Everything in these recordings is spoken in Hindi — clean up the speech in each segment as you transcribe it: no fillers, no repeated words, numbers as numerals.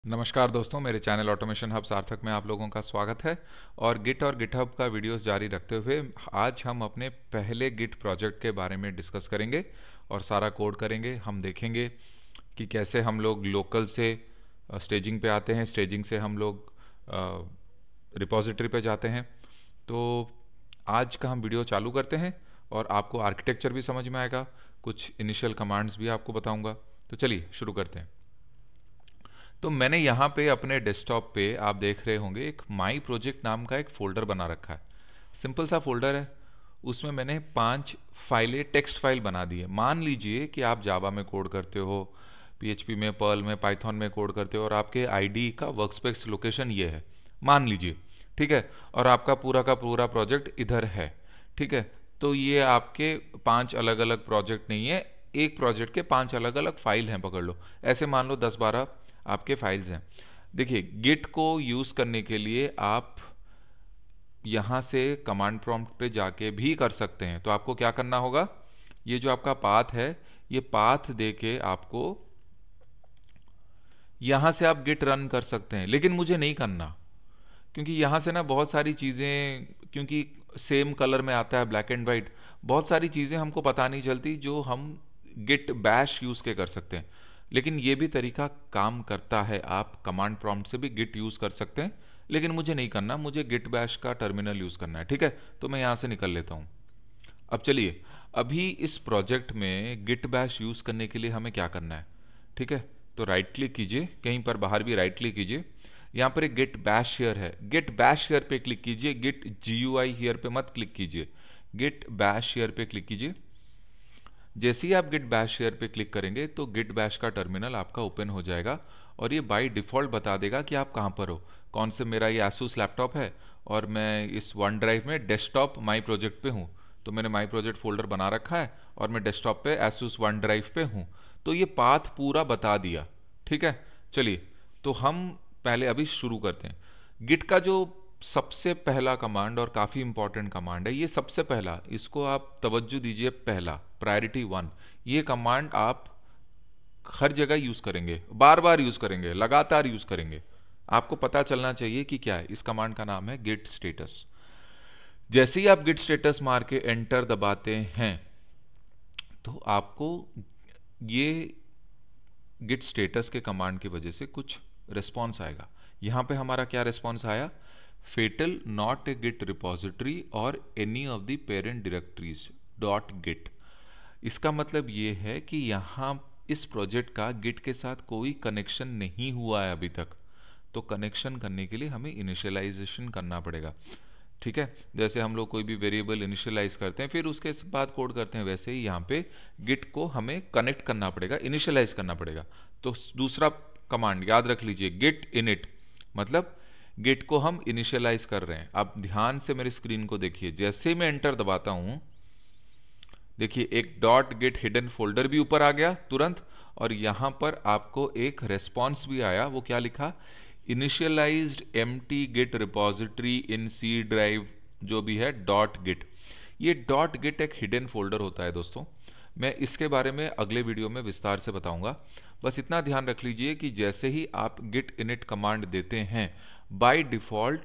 नमस्कार दोस्तों, मेरे चैनल ऑटोमेशन हब सार्थक में आप लोगों का स्वागत है। और गिट और गिटहब का वीडियोस जारी रखते हुए आज हम अपने पहले गिट प्रोजेक्ट के बारे में डिस्कस करेंगे और सारा कोड करेंगे। हम देखेंगे कि कैसे हम लोग लोकल से स्टेजिंग पे आते हैं, स्टेजिंग से हम लोग रिपॉजिटरी पे जाते हैं। तो आज का हम वीडियो चालू करते हैं और आपको आर्किटेक्चर भी समझ में आएगा, कुछ इनिशियल कमांड्स भी आपको बताऊंगा। तो चलिए शुरू करते हैं। तो मैंने यहाँ पे अपने डेस्कटॉप पे आप देख रहे होंगे एक माई प्रोजेक्ट नाम का एक फ़ोल्डर बना रखा है। सिंपल सा फोल्डर है, उसमें मैंने 5 फाइलें टेक्स्ट फाइल बना दी है। मान लीजिए कि आप जावा में कोड करते हो, पीएचपी में, पर्ल में, पाइथन में कोड करते हो और आपके आईडी का वर्कस्पेस लोकेशन ये है, मान लीजिए, ठीक है, और आपका पूरा का पूरा प्रोजेक्ट इधर है, ठीक है। तो ये आपके 5 अलग अलग प्रोजेक्ट नहीं है, एक प्रोजेक्ट के 5 अलग अलग फाइल हैं, पकड़ लो। ऐसे मान लो 10-12 आपके फाइल्स हैं। देखिए, गिट को यूज़ करने के लिए आप यहाँ से कमांड प्रॉम्प्ट पे जाके भी कर सकते हैं। तो आपको क्या करना होगा, ये जो आपका पाथ है, ये पाथ देके आपको यहाँ से आप गिट रन कर सकते हैं, लेकिन मुझे नहीं करना, क्योंकि यहाँ से ना बहुत सारी चीज़ें, क्योंकि सेम कलर में आता है, ब्लैक एंड वाइट, बहुत सारी चीज़ें हमको पता नहीं चलती जो हम गिट बैश यूज़ के कर सकते हैं। लेकिन ये भी तरीका काम करता है, आप कमांड प्रॉम्प्ट से भी गिट यूज़ कर सकते हैं, लेकिन मुझे नहीं करना, मुझे गिट बैश का टर्मिनल यूज़ करना है, ठीक है। तो मैं यहाँ से निकल लेता हूँ। अब चलिए, अभी इस प्रोजेक्ट में गिट बैश यूज़ करने के लिए हमें क्या करना है, ठीक है। तो राइट क्लिक कीजिए, कहीं पर बाहर भी राइट क्लिक कीजिए, यहाँ पर एक गेट बैश हियर है, गेट बैश हियर पे क्लिक कीजिए, गिट GUI हियर पे मत क्लिक कीजिए, गिट बैश हियर पे क्लिक कीजिए। जैसे ही आप गिट बैश शेयर पे क्लिक करेंगे तो गिट बैश का टर्मिनल आपका ओपन हो जाएगा और ये बाय डिफ़ॉल्ट बता देगा कि आप कहाँ पर हो, कौन से। मेरा ये asus लैपटॉप है और मैं इस वन ड्राइव में डेस्कटॉप माई प्रोजेक्ट पे हूँ, तो मैंने माई प्रोजेक्ट फोल्डर बना रखा है और मैं डेस्कटॉप पे asus वन ड्राइव पे हूँ। तो ये पाथ पूरा बता दिया, ठीक है। चलिए, तो हम पहले अभी शुरू करते हैं। गिट का जो सबसे पहला कमांड और काफ़ी इंपॉर्टेंट कमांड है, ये सबसे पहला, इसको आप तवज्जो दीजिए, पहला प्रायोरिटी 1, ये कमांड आप हर जगह यूज़ करेंगे, बार बार यूज़ करेंगे, लगातार यूज़ करेंगे। आपको पता चलना चाहिए कि क्या है। इस कमांड का नाम है गिट स्टेटस। जैसे ही आप गिट स्टेटस मार के एंटर दबाते हैं तो आपको ये गिट स्टेटस के कमांड की वजह से कुछ रिस्पॉन्स आएगा। यहाँ पे हमारा क्या रिस्पॉन्स आया, fatal not a Git repository और any of the parent directories dot Git. इसका मतलब ये है कि यहाँ इस प्रोजेक्ट का गिट के साथ कोई कनेक्शन नहीं हुआ है अभी तक। तो कनेक्शन करने के लिए हमें इनिशियलाइजेशन करना पड़ेगा, ठीक है। जैसे हम लोग कोई भी वेरिएबल इनिशियलाइज करते हैं फिर उसके बाद कोड करते हैं, वैसे ही यहाँ पे गिट को हमें कनेक्ट करना पड़ेगा, इनिशियलाइज करना पड़ेगा। तो दूसरा कमांड याद रख लीजिए, गिट इनिट, मतलब गिट को हम इनिशियलाइज कर रहे हैं। आप ध्यान से मेरी स्क्रीन को देखिए, जैसे मैं एंटर दबाता हूं, देखिए एक डॉट गिट हिडन फोल्डर भी ऊपर आ गया तुरंत, और यहां पर आपको एक रेस्पॉन्स भी आया। वो क्या लिखा, initialized empty Git repository in C drive, जो भी है डॉट गिट। ये डॉट गिट एक हिडन फोल्डर होता है दोस्तों, मैं इसके बारे में अगले वीडियो में विस्तार से बताऊंगा। बस इतना ध्यान रख लीजिए कि जैसे ही आप गिट इनिट कमांड देते हैं, by default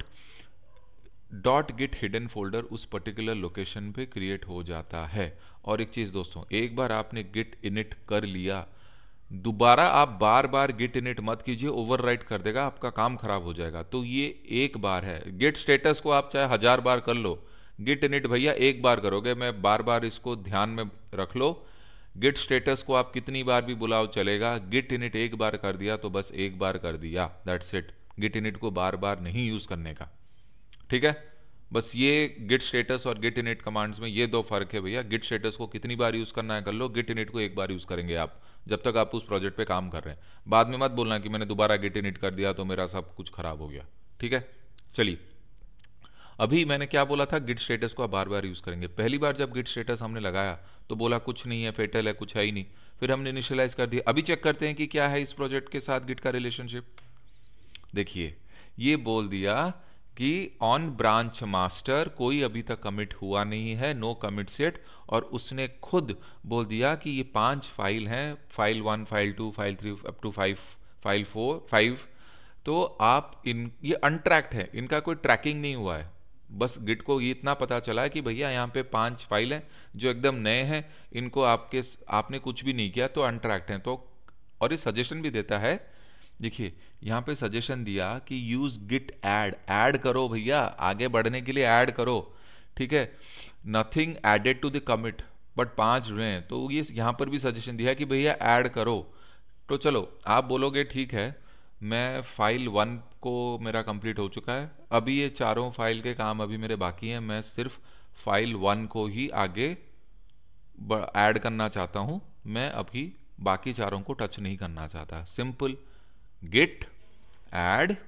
dot Git hidden folder उस पर्टिकुलर लोकेशन पे क्रिएट हो जाता है। और एक चीज़ दोस्तों, एक बार आपने गिट इनिट कर लिया, दोबारा आप बार बार गिट इनिट मत कीजिए, ओवरराइट कर देगा, आपका काम खराब हो जाएगा। तो ये एक बार है। गिट स्टेटस को आप चाहे 1000 बार कर लो, गिट इनिट भैया एक बार करोगे, मैं बार बार इसको ध्यान में रख लो। गिट स्टेटस को आप कितनी बार भी बुलाओ चलेगा, गिट इनिट एक बार कर दिया तो बस एक बार कर दिया, दैट्स इट। गिट इनिट को बार बार नहीं यूज़ करने का, ठीक है। बस ये गिट स्टेटस और गिट इनिट कमांड्स में ये दो फर्क है भैया। गिट स्टेटस को कितनी बार यूज़ करना है कर लो, गिट इनिट को एक बार यूज़ करेंगे आप, जब तक आप उस प्रोजेक्ट पे काम कर रहे हैं। बाद में मत बोलना कि मैंने दोबारा गिट इनिट कर दिया तो मेरा सब कुछ खराब हो गया, ठीक है। चलिए, अभी मैंने क्या बोला था, गिट स्टेटस को आप बार बार यूज़ करेंगे। पहली बार जब गिट स्टेटस हमने लगाया तो बोला कुछ नहीं है, फेटल है, कुछ है ही नहीं। फिर हमने इनिशियलाइज कर दिया। अभी चेक करते हैं कि क्या है इस प्रोजेक्ट के साथ गिट का रिलेशनशिप। देखिए, ये बोल दिया कि ऑन ब्रांच मास्टर कोई अभी तक कमिट हुआ नहीं है, नो कमिट सेट। और उसने खुद बोल दिया कि ये 5 फाइल हैं, file 1, file 2, file 3 up to 5, file 4, 5 तो आप इन ये अनट्रैक्ड है, इनका कोई ट्रैकिंग नहीं हुआ है। बस गिट को ये इतना पता चला है कि भैया यहाँ पे 5 फाइल हैं जो एकदम नए हैं, इनको आपने कुछ भी नहीं किया तो अनट्रैक्ड हैं। तो और ये सजेशन भी देता है, देखिए यहाँ पे सजेशन दिया कि यूज गिट ऐड, ऐड करो भैया, आगे बढ़ने के लिए ऐड करो, ठीक है। Nothing added to the commit, but 5 जुड़े हैं, तो ये यहाँ पर भी सजेशन दिया है कि भैया ऐड करो। तो चलो आप बोलोगे ठीक है, मैं फाइल 1 को मेरा कंप्लीट हो चुका है, अभी ये चारों फाइल के काम अभी मेरे बाकी हैं, मैं सिर्फ फाइल 1 को ही आगे ऐड करना चाहता हूँ, मैं अभी बाकी चारों को टच नहीं करना चाहता। Simple Git add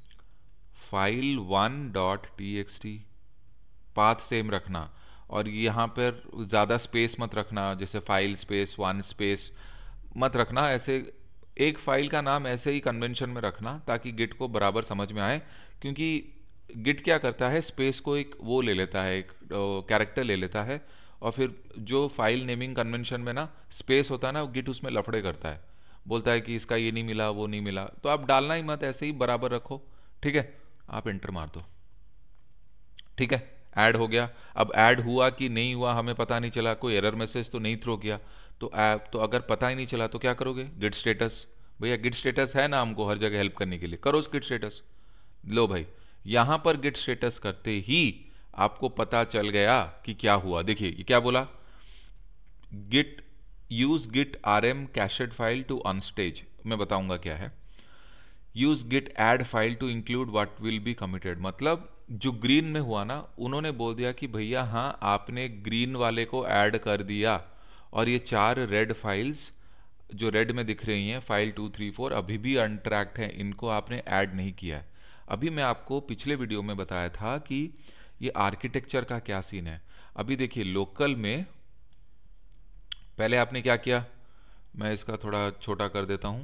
file 1.txt, path same रखना, और यहाँ पर ज़्यादा स्पेस मत रखना, जैसे फाइल स्पेस 1 स्पेस मत रखना, ऐसे एक फाइल का नाम ऐसे ही कन्वेंशन में रखना ताकि गिट को बराबर समझ में आए। क्योंकि गिट क्या करता है, स्पेस को एक वो ले लेता है, एक कैरेक्टर ले लेता है, और फिर जो फाइल नेमिंग कन्वेंशन में ना स्पेस होता है ना, गिट उसमें लफड़े करता है, बोलता है कि इसका ये नहीं मिला वो नहीं मिला, तो आप डालना ही मत, ऐसे ही बराबर रखो, ठीक है। आप एंटर मार दो, ठीक है, ऐड हो गया। अब ऐड हुआ कि नहीं हुआ हमें पता नहीं चला, कोई एरर मैसेज तो नहीं थ्रो किया, तो ऐप तो अगर पता ही नहीं चला तो क्या करोगे, गिट स्टेटस, भैया गिट स्टेटस है ना हमको हर जगह हेल्प करने के लिए, करो गिट स्टेटस। लो भाई, यहां पर गिट स्टेटस करते ही आपको पता चल गया कि क्या हुआ। देखिए ये क्या बोला, Git use Git rm cached file to unstage, मैं बताऊंगा क्या है। Use Git add file to include what will be committed, मतलब जो ग्रीन में हुआ ना, उन्होंने बोल दिया कि भैया हाँ आपने ग्रीन वाले को ऐड कर दिया, और ये 4 रेड फाइल्स जो रेड में दिख रही हैं, फाइल 2, 3, 4 अभी भी अनट्रैक्ड हैं, इनको आपने ऐड नहीं किया है। अभी मैं आपको पिछले वीडियो में बताया था कि ये आर्किटेक्चर का क्या सीन है। अभी देखिए लोकल में पहले आपने क्या किया, मैं इसका थोड़ा छोटा कर देता हूं,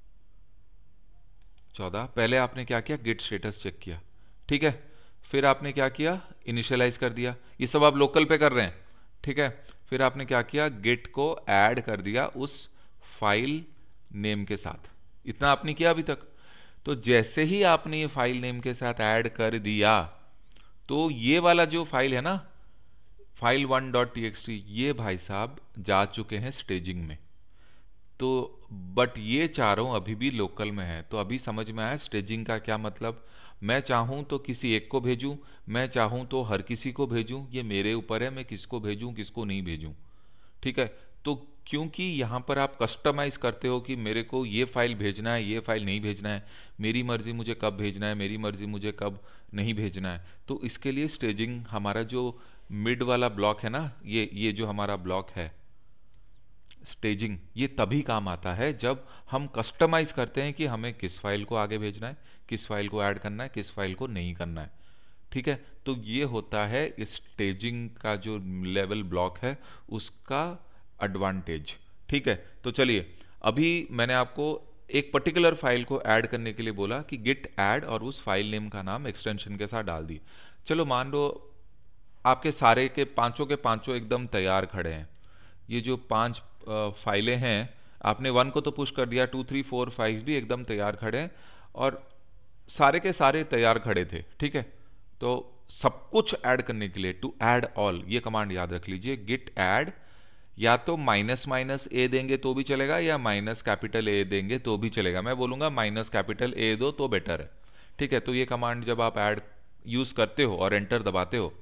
14। पहले आपने क्या किया, गिट स्टेटस चेक किया, ठीक है। फिर आपने क्या किया, इनिशियलाइज कर दिया, ये सब आप लोकल पे कर रहे हैं, ठीक है। फिर आपने क्या किया, गिट को ऐड कर दिया उस फाइल नेम के साथ, इतना आपने किया अभी तक। तो जैसे ही आपने ये फाइल नेम के साथ ऐड कर दिया, तो ये वाला जो फाइल है ना, फाइल 1.txt, ये भाई साहब जा चुके हैं स्टेजिंग में। तो बट ये चारों अभी भी लोकल में है, तो अभी समझ में आया स्टेजिंग का क्या मतलब। मैं चाहूं तो किसी एक को भेजूं, मैं चाहूं तो हर किसी को भेजूं, ये मेरे ऊपर है मैं किसको भेजूं किसको नहीं भेजूं, ठीक है। तो क्योंकि यहाँ पर आप कस्टमाइज करते हो कि मेरे को ये फाइल भेजना है ये फाइल नहीं भेजना है, मेरी मर्जी मुझे कब भेजना है मेरी मर्जी मुझे कब नहीं भेजना है, तो इसके लिए स्टेजिंग हमारा जो मिड वाला ब्लॉक है ना, ये जो हमारा ब्लॉक है स्टेजिंग, ये तभी काम आता है जब हम कस्टमाइज करते हैं कि हमें किस फाइल को आगे भेजना है, किस फाइल को ऐड करना है, किस फाइल को नहीं करना है, ठीक है। तो ये होता है स्टेजिंग का जो लेवल ब्लॉक है उसका एडवांटेज, ठीक है। तो चलिए अभी मैंने आपको एक पर्टिकुलर फाइल को ऐड करने के लिए बोला कि गिट ऐड, और उस फाइल नेम का नाम एक्सटेंशन के साथ डाल दी। चलो मान लो आपके सारे के पांचों एकदम तैयार खड़े हैं, ये जो 5 फाइलें हैं, आपने 1 को तो पुश कर दिया, 2, 3, 4, 5 भी एकदम तैयार खड़े हैं, और सारे के सारे तैयार खड़े थे, ठीक है। तो सब कुछ ऐड करने के लिए टू ऐड ऑल, ये कमांड याद रख लीजिए, गिट ऐड, या तो --a देंगे तो भी चलेगा, या -A देंगे तो भी चलेगा, मैं बोलूंगा -A दो तो बेटर है, ठीक है। तो ये कमांड जब आप ऐड यूज करते हो और एंटर दबाते हो,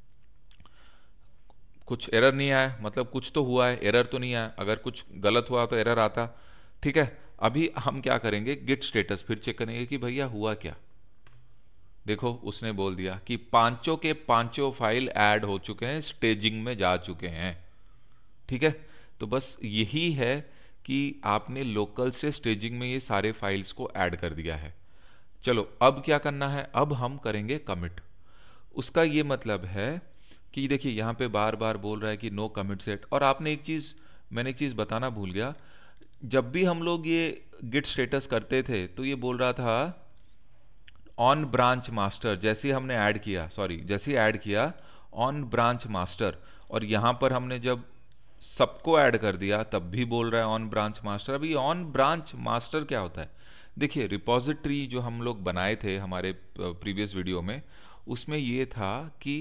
कुछ एरर नहीं आया मतलब कुछ तो हुआ है, एरर तो नहीं आया, अगर कुछ गलत हुआ तो एरर आता, ठीक है। अभी हम क्या करेंगे, गिट स्टेटस फिर चेक करेंगे कि भैया हुआ क्या। देखो उसने बोल दिया कि पांचों के पांचों फाइल ऐड हो चुके हैं, स्टेजिंग में जा चुके हैं, ठीक है। तो बस यही है कि आपने लोकल से स्टेजिंग में ये सारे फाइल्स को ऐड कर दिया है। चलो अब क्या करना है, अब हम करेंगे कमिट। उसका ये मतलब है कि देखिए यहाँ पे बार बार बोल रहा है कि नो कमिट सेट, और आपने मैंने एक चीज़ बताना भूल गया, जब भी हम लोग ये गिट स्टेटस करते थे तो ये बोल रहा था ऑन ब्रांच मास्टर, जैसे हमने ऐड किया, जैसे ऐड किया ऑन ब्रांच मास्टर, और यहाँ पर हमने जब सबको ऐड कर दिया तब भी बोल रहा है ऑन ब्रांच मास्टर। अभी ऑन ब्रांच मास्टर क्या होता है, देखिए रिपॉजिटरी जो हम लोग बनाए थे हमारे प्रीवियस वीडियो में, उसमें ये था कि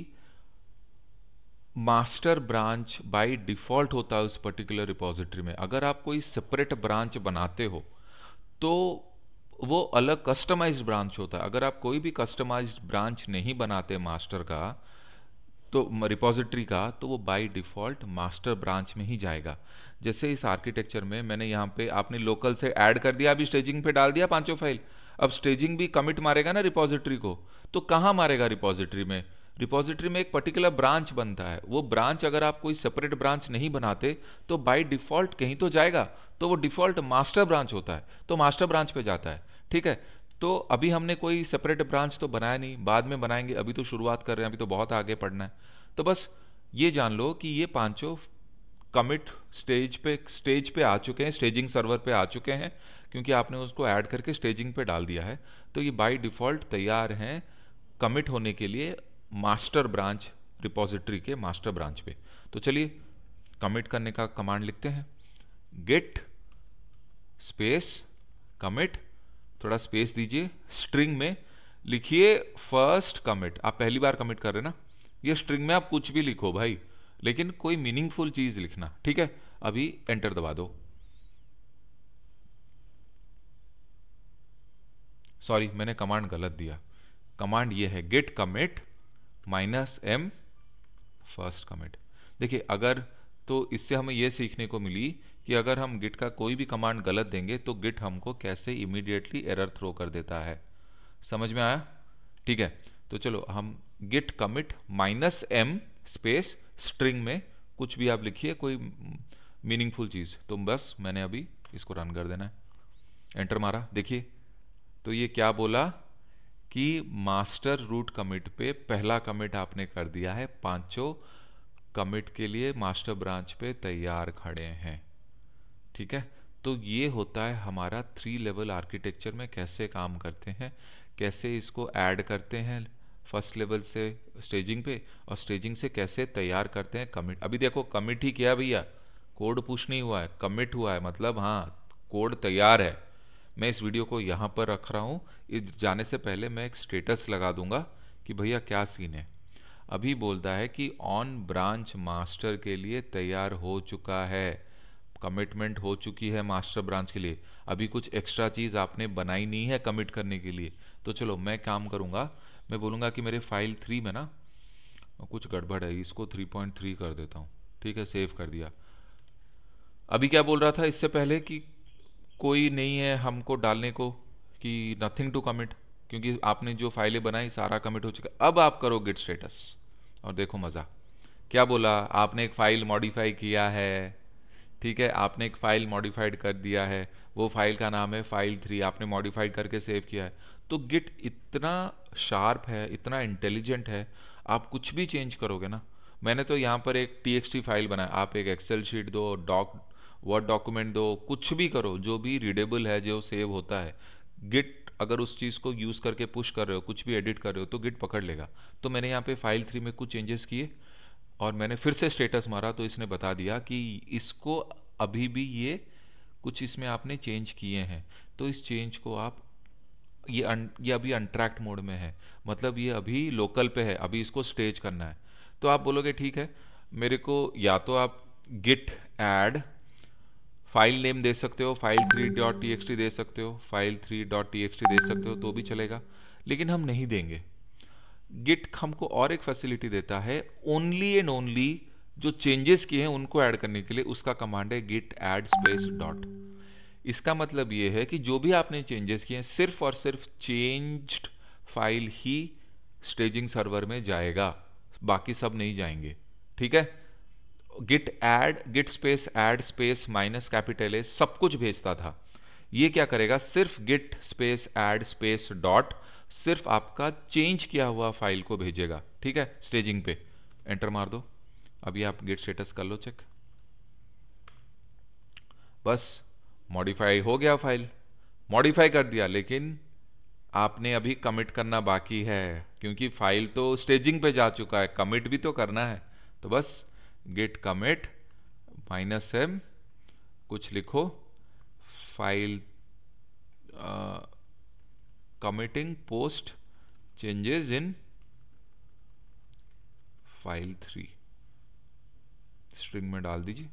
मास्टर ब्रांच बाय डिफ़ॉल्ट होता है उस पर्टिकुलर रिपॉजिटरी में। अगर आप कोई सेपरेट ब्रांच बनाते हो तो वो अलग कस्टमाइज्ड ब्रांच होता है। अगर आप कोई भी कस्टमाइज्ड ब्रांच नहीं बनाते मास्टर का, तो रिपॉजिटरी का, तो वो बाय डिफ़ॉल्ट मास्टर ब्रांच में ही जाएगा। जैसे इस आर्किटेक्चर में मैंने यहाँ पे आपने लोकल से ऐड कर दिया, अभी स्टेजिंग पे डाल दिया पांचों फाइल। अब स्टेजिंग भी कमिट मारेगा ना रिपॉजिटरी को, तो कहाँ मारेगा रिपॉजिटरी में? रिपॉजिटरी में एक पर्टिकुलर ब्रांच बनता है, वो ब्रांच अगर आप कोई सेपरेट ब्रांच नहीं बनाते तो बाय डिफ़ॉल्ट कहीं तो जाएगा, तो वो डिफ़ॉल्ट मास्टर ब्रांच होता है, तो मास्टर ब्रांच पे जाता है। ठीक है, तो अभी हमने कोई सेपरेट ब्रांच तो बनाया नहीं, बाद में बनाएंगे, अभी तो शुरुआत कर रहे हैं, अभी तो बहुत आगे पढ़ना है। तो बस ये जान लो कि ये पांचों कमिट स्टेज पे आ चुके हैं, स्टेजिंग सर्वर पे आ चुके हैं, क्योंकि आपने उसको ऐड करके स्टेजिंग पे डाल दिया है। तो ये बाय डिफ़ॉल्ट तैयार हैं कमिट होने के लिए मास्टर ब्रांच, रिपॉजिटरी के मास्टर ब्रांच पे। तो चलिए कमिट करने का कमांड लिखते हैं, गेट स्पेस कमिट, थोड़ा स्पेस दीजिए, स्ट्रिंग में लिखिए फर्स्ट कमिट। आप पहली बार कमिट कर रहे हैं ना, ये स्ट्रिंग में आप कुछ भी लिखो भाई, लेकिन कोई मीनिंगफुल चीज लिखना, ठीक है। अभी एंटर दबा दो। सॉरी, मैंने कमांड गलत दिया। कमांड ये है Git commit -m first commit. देखिए अगर, तो इससे हमें यह सीखने को मिली कि अगर हम गिट का कोई भी कमांड गलत देंगे तो गिट हमको कैसे इमीडिएटली एरर थ्रो कर देता है। समझ में आया? ठीक है, तो चलो हम Git commit -m space string में कुछ भी आप लिखिए, कोई मीनिंगफुल चीज़, तो बस मैंने अभी इसको रन कर देना है। एंटर मारा, देखिए तो ये क्या बोला कि मास्टर रूट कमिट पे पहला कमिट आपने कर दिया है, पांचों कमिट के लिए मास्टर ब्रांच पे तैयार खड़े हैं। ठीक है, तो ये होता है हमारा 3 लेवल आर्किटेक्चर में कैसे काम करते हैं, कैसे इसको ऐड करते हैं फर्स्ट लेवल से स्टेजिंग पे, और स्टेजिंग से कैसे तैयार करते हैं कमिट। अभी देखो कमिट ही किया भैया, कोड पुश नहीं हुआ है, कमिट हुआ है, मतलब हाँ कोड तैयार है। मैं इस वीडियो को यहाँ पर रख रहा हूँ, इस जाने से पहले मैं एक स्टेटस लगा दूंगा कि भैया क्या सीन है। अभी बोलता है कि ऑन ब्रांच मास्टर के लिए तैयार हो चुका है, कमिटमेंट हो चुकी है मास्टर ब्रांच के लिए। अभी कुछ एक्स्ट्रा चीज़ आपने बनाई नहीं है कमिट करने के लिए। तो चलो मैं काम करूँगा, मैं बोलूँगा कि मेरे फाइल 3 में ना कुछ गड़बड़ है, इसको 3.3 कर देता हूँ। ठीक है, सेव कर दिया। अभी क्या बोल रहा था इससे पहले कि कोई नहीं है हमको डालने को, कि नथिंग टू कमिट, क्योंकि आपने जो फाइलें बनाई सारा कमिट हो चुका। अब आप करो गिट स्टेटस और देखो मज़ा। क्या बोला, आपने एक फ़ाइल मॉडिफाई किया है। ठीक है, आपने एक फ़ाइल मॉडिफाइड कर दिया है, वो फाइल का नाम है फाइल 3, आपने मॉडिफाइड करके सेव किया है। तो गिट इतना शार्प है, इतना इंटेलिजेंट है, आप कुछ भी चेंज करोगे ना। मैंने तो यहाँ पर एक txt फाइल बनाया, आप एक एक्सेल शीट दो, वर्ड डॉक्यूमेंट दो, कुछ भी करो जो भी रीडेबल है, जो सेव होता है, गिट अगर उस चीज़ को यूज़ करके पुश कर रहे हो, कुछ भी एडिट कर रहे हो, तो गिट पकड़ लेगा। तो मैंने यहाँ पे फाइल 3 में कुछ चेंजेस किए और मैंने फिर से स्टेटस मारा, तो इसने बता दिया कि इसको अभी भी ये कुछ इसमें आपने चेंज किए हैं, तो इस चेंज को आप ये अभी अनट्रैक्ड मोड में है, मतलब ये अभी लोकल पे है, अभी इसको स्टेज करना है। तो आप बोलोगे ठीक है, मेरे को या तो आप गिट ऐड फाइल नेम दे सकते हो, file3.txt दे सकते हो, file3.txt दे सकते हो, तो भी चलेगा, लेकिन हम नहीं देंगे। गिट हमको और एक फैसिलिटी देता है, ओनली एंड ओनली जो चेंजेस किए हैं उनको ऐड करने के लिए, उसका कमांड है गिट ऐड स्पेस डॉट। इसका मतलब ये है कि जो भी आपने चेंजेस किए हैं, सिर्फ और सिर्फ चेंज्ड फाइल ही स्टेजिंग सर्वर में जाएगा, बाकी सब नहीं जाएंगे। ठीक है, git space add space minus capital A सब कुछ भेजता था, ये क्या करेगा, सिर्फ git space add space dot सिर्फ आपका चेंज किया हुआ फाइल को भेजेगा। ठीक है, स्टेजिंग पे एंटर मार दो। अभी आप गिट स्टेटस कर लो चेक, बस मॉडिफाई हो गया, फाइल मॉडिफाई कर दिया, लेकिन आपने अभी कमिट करना बाकी है, क्योंकि फाइल तो स्टेजिंग पे जा चुका है, कमिट भी तो करना है। तो बस गिट कमिट -m कुछ लिखो, file committing post changes in file 3 string में डाल दीजिए।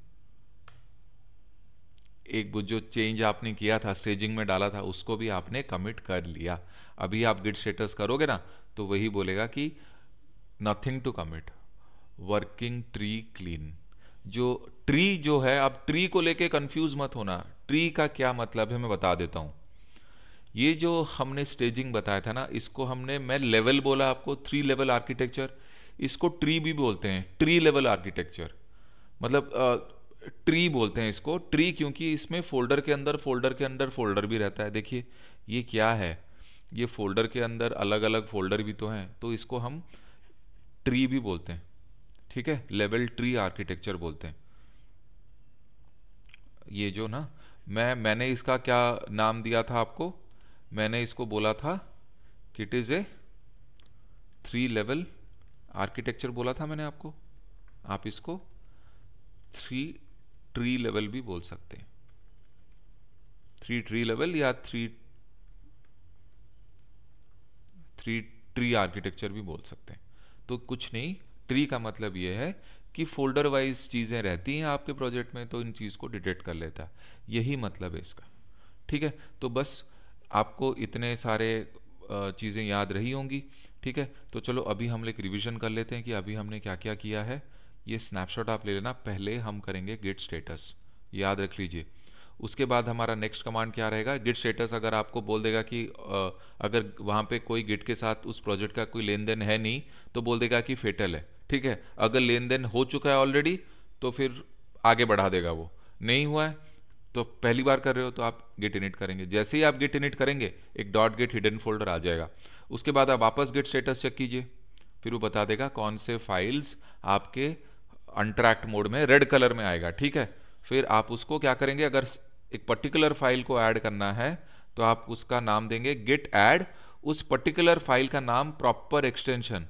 एक वो जो चेंज आपने किया था स्टेजिंग में डाला था उसको भी आपने कमिट कर लिया। अभी आप गिट स्टेटस करोगे ना तो वही बोलेगा कि nothing to commit, working tree clean. जो ट्री जो है, आप ट्री को लेके कंफ्यूज मत होना। ट्री का क्या मतलब है मैं बता देता हूं। ये जो हमने स्टेजिंग बताया था ना, इसको हमने, मैं लेवल बोला आपको, 3 लेवल आर्किटेक्चर, इसको ट्री भी बोलते हैं, ट्री लेवल आर्किटेक्चर। मतलब ट्री बोलते हैं इसको ट्री, क्योंकि इसमें फोल्डर के अंदर फोल्डर के अंदर फोल्डर भी रहता है। देखिए ये क्या है, ये फोल्डर के अंदर अलग अलग फोल्डर भी तो हैं, तो इसको हम ट्री भी बोलते हैं। ठीक है, लेवल ट्री आर्किटेक्चर बोलते हैं। ये जो ना, मैंने इसका क्या नाम दिया था आपको, मैंने इसको बोला था कि it is a 3 level architecture बोला था मैंने आपको। आप इसको 3 ट्री लेवल भी बोल सकते हैं, 3 ट्री लेवल या 3 ट्री आर्किटेक्चर भी बोल सकते हैं। तो कुछ नहीं, ट्री का मतलब ये है कि फोल्डर वाइज चीज़ें रहती हैं आपके प्रोजेक्ट में, तो इन चीज़ को डिटेक्ट कर लेता है, यही मतलब है इसका। ठीक है, तो बस आपको इतने सारे चीज़ें याद रही होंगी। ठीक है, तो चलो अभी हम एक रिवीजन कर लेते हैं कि अभी हमने क्या क्या किया है। ये स्नैपशॉट आप ले लेना। पहले हम करेंगे गिट स्टेटस, याद रख लीजिए। उसके बाद हमारा नेक्स्ट कमांड क्या रहेगा, गिट स्टेटस। अगर आपको बोल देगा कि अगर वहाँ पे कोई गिट के साथ उस प्रोजेक्ट का कोई लेन देन है नहीं, तो बोल देगा कि फेटल है। ठीक है, अगर लेन देन हो चुका है ऑलरेडी तो फिर आगे बढ़ा देगा, वो नहीं हुआ है तो पहली बार कर रहे हो तो आप गिट इनिट करेंगे। जैसे ही आप गिट इनिट करेंगे एक डॉट गिट हिडन फोल्डर आ जाएगा। उसके बाद आप वापस गिट स्टेटस चेक कीजिए, फिर वो बता देगा कौन से फाइल्स आपके अनट्रैक्ड मोड में रेड कलर में आएगा। ठीक है, फिर आप उसको क्या करेंगे, अगर एक पर्टिकुलर फाइल को ऐड करना है तो आप उसका नाम देंगे गिट ऐड, उस पर्टिकुलर फाइल का नाम प्रॉपर एक्सटेंशन,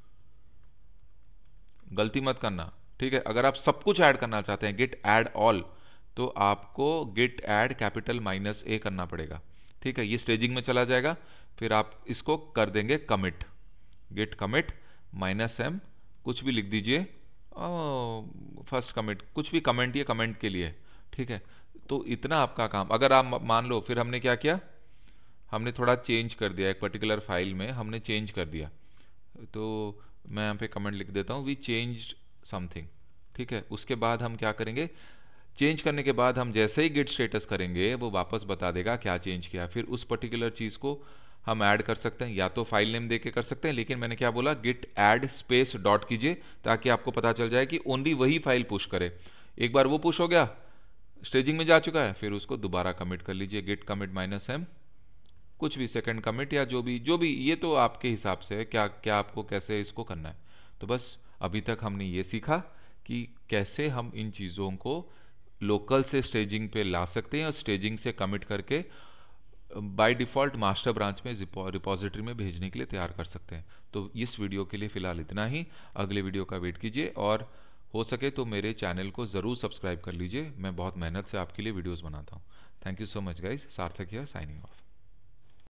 गलती मत करना। ठीक है, अगर आप सब कुछ ऐड करना चाहते हैं गिट ऐड ऑल, तो आपको गिट ऐड कैपिटल -A करना पड़ेगा। ठीक है, ये स्टेजिंग में चला जाएगा। फिर आप इसको कर देंगे कमिट, गिट कमिट -M, कुछ भी लिख दीजिए, फर्स्ट कमिट, कुछ भी कमेंट, ये कमेंट के लिए। ठीक है, तो इतना आपका काम। अगर आप मान लो, फिर हमने क्या किया, हमने थोड़ा चेंज कर दिया, एक पर्टिकुलर फाइल में हमने चेंज कर दिया, तो मैं यहाँ पे कमेंट लिख देता हूँ, वी चेंज्ड समथिंग। ठीक है, उसके बाद हम क्या करेंगे, चेंज करने के बाद हम जैसे ही गिट स्टेटस करेंगे वो वापस बता देगा क्या चेंज किया। फिर उस पर्टिकुलर चीज़ को हम ऐड कर सकते हैं, या तो फाइल नेम देके कर सकते हैं, लेकिन मैंने क्या बोला, गिट ऐड स्पेस डॉट कीजिए ताकि आपको पता चल जाए कि ओनली वही फाइल पुश करे। एक बार वो पुश हो गया, स्टेजिंग में जा चुका है, फिर उसको दोबारा कमिट कर लीजिए, गिट कमिट -M, कुछ भी सेकंड कमिट या जो भी ये तो आपके हिसाब से है, क्या क्या आपको कैसे इसको करना है। तो बस अभी तक हमने ये सीखा कि कैसे हम इन चीज़ों को लोकल से स्टेजिंग पे ला सकते हैं और स्टेजिंग से कमिट करके बाय डिफ़ॉल्ट मास्टर ब्रांच में रिपॉजिटरी में भेजने के लिए तैयार कर सकते हैं। तो इस वीडियो के लिए फ़िलहाल इतना ही, अगले वीडियो का वेट कीजिए और हो सके तो मेरे चैनल को ज़रूर सब्सक्राइब कर लीजिए। मैं बहुत मेहनत से आपके लिए वीडियोज़ बनाता हूँ। Thank you so much guys, Sarthak here, signing of.